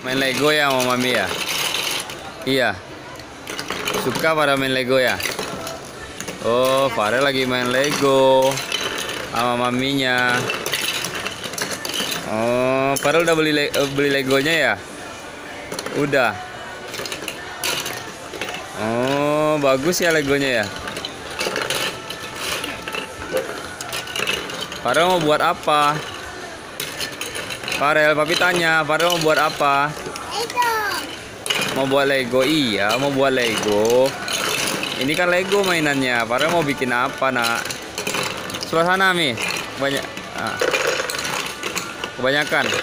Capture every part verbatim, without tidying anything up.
Main Lego ya sama Mami ya? Iya. Suka pada main Lego ya? Oh, Farel lagi main Lego sama maminya. Oh, Farel udah beli le beli Legonya ya? Udah. Oh, bagus ya Legonya ya? Farel mau buat apa? Farel, papi tanya, Farel mau buat apa? Lego. Mau buat Lego, iya mau buat Lego. Ini kan Lego mainannya. Farel mau bikin apa nak? Sebelah sana Mi, banyak. Ah. Kebanyakan.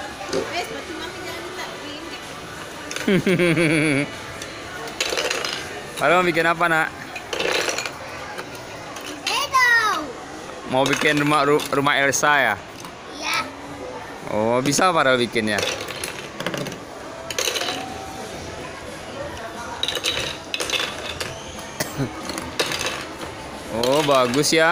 Farel mau bikin apa nak? Lego. Mau bikin rumah rumah Elsa ya? Iya. Oh, bisa Farel bikinnya. Oh, bagus ya.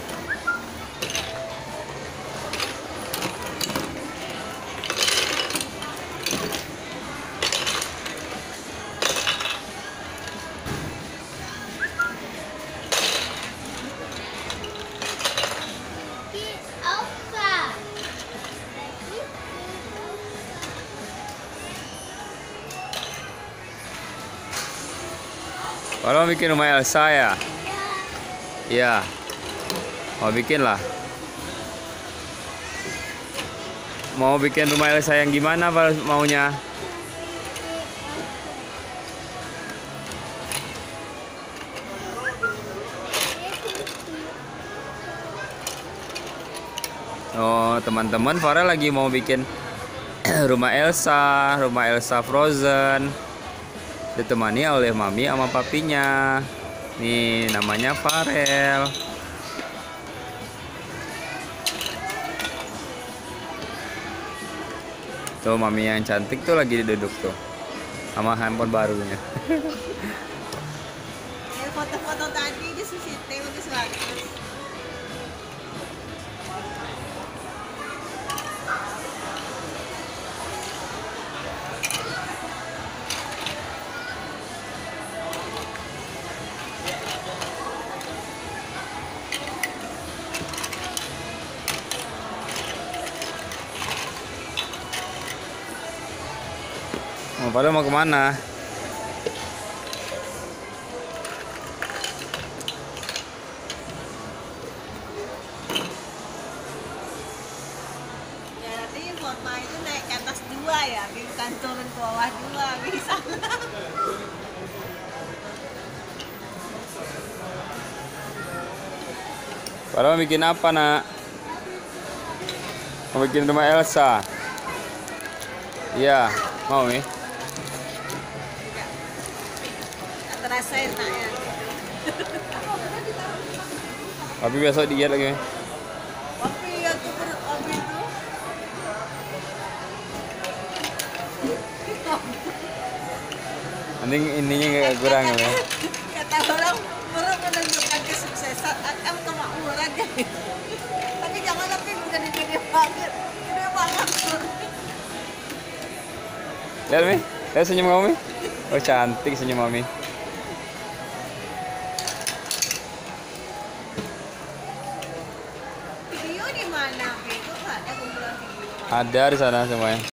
Kalau mau bikin rumah Elsa ya? Iya. Mau bikin lah. Mau bikin rumah Elsa yang gimana Pak maunya? Oh, teman-teman, Farel lagi mau bikin rumah Elsa, rumah Elsa Frozen. Ditemani oleh mami sama papinya. Nih, namanya Farel. Tuh, mami yang cantik tuh lagi duduk tuh sama handphone barunya. Foto-foto tadi di C C T V bagus banget. Oh, Farel mau kemana? Ya nanti forma itu naik ke atas dua ya, bukan turun ke bawah dua bisa. Farel mau bikin apa nak? Mau bikin rumah Elsa? Iya, mau nih. Terasa enak ya. Tapi besok diet lagi. Tapi aku perut Obi itu. Nanti ininya nggak kurang ya. Kata orang perut menunjukkan kesuksesan akan kemakmuran kan. Tapi jangan tapi bukan gede banget, gede banget. Lihat Mi, lihat senyum kamu Mi. Oh cantik senyum mami. Video di mana? Itu ada kumpulan video. Ada di sana semuanya.